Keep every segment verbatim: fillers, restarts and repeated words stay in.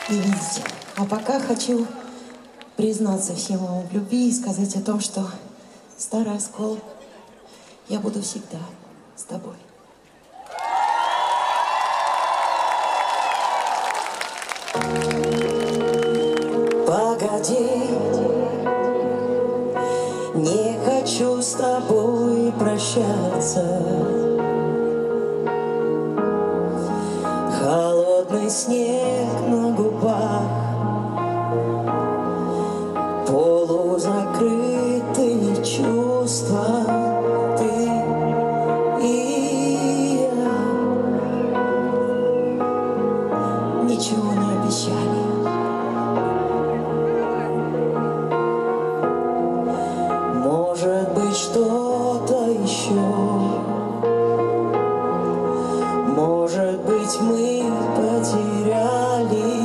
и видеть. А пока хочу признаться всем вам в любви и сказать о том, что старый оскол, я буду всегда с тобой. Погоди, не хочу с тобой прощаться. Холодный снег на губах, полузакрытые чувства, ты и я. Ничего не обещали. Может быть, что-то еще. Может быть, мы потеряли.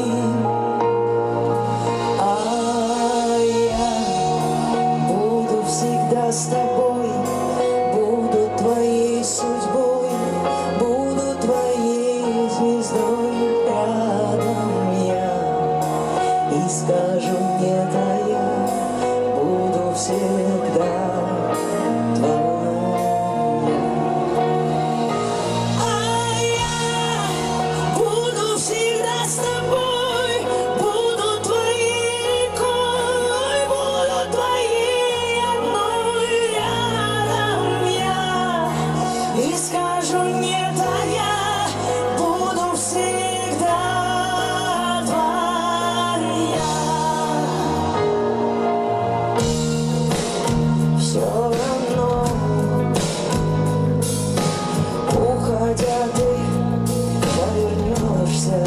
А я буду всегда с тобой, буду твоей судьбой, буду твоей звездой. Рядом я и скажу нет, а я буду всегда твоя. А я буду всегда с тобой, буду твоей рекой, буду твоей одной. Рядом я и скажу нет, а я буду всегда твоя. Все равно, уходя, ты повернешься.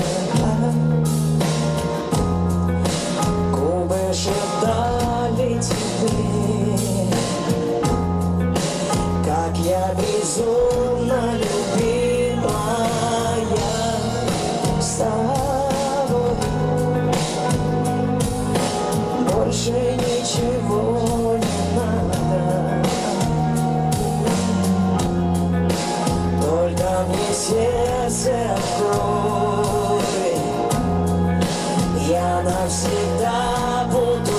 Губы шептали тебе, как я безумно любимая с тобой. Больше ничего не надо, только мне сердце открой. Я навсегда буду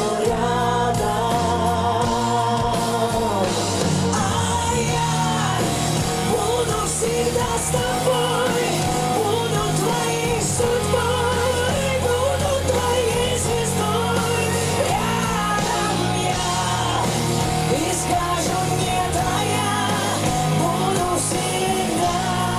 рядом. А я буду всегда с тобой, буду твоей судьбой, буду твоей звездой. Рядом я и скажу нет, а я буду всегда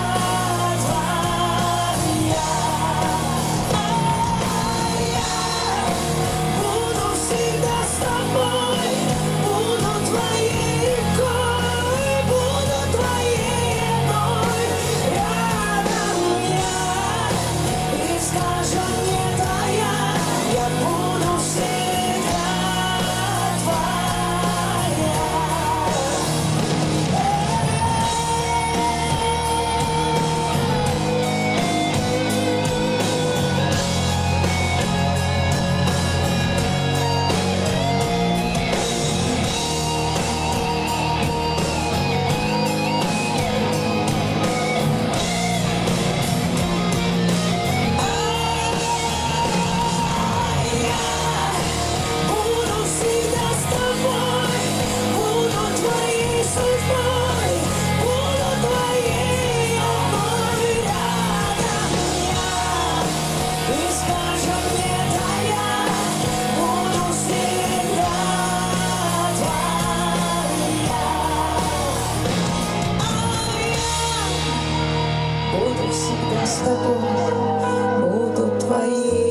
твоя. А я буду всегда с тобой, буду твоей рекой, буду твоей одной. Рядом я и скажу нет, а я, я буду всегда твоя. Буду всегда с тобой, буду твоей судьбой, буду твоей одной. Рядом я и скажу нет, а я буду всегда твоя. А я буду всегда с тобой, буду твоей.